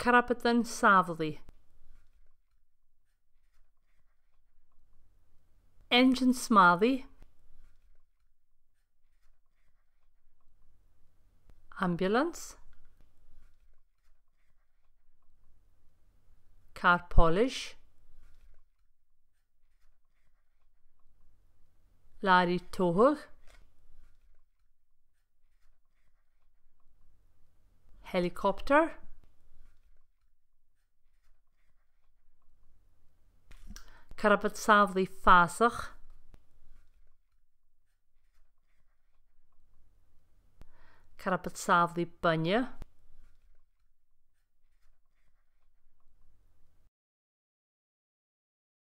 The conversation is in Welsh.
Carbadan Sabhlaidh. Engine smálaí. Ambulance. Car polish. Lari tóthach. Helicopter. Carbadan Sabhlaidh fásach. Carbadan Sabhlaidh bunne.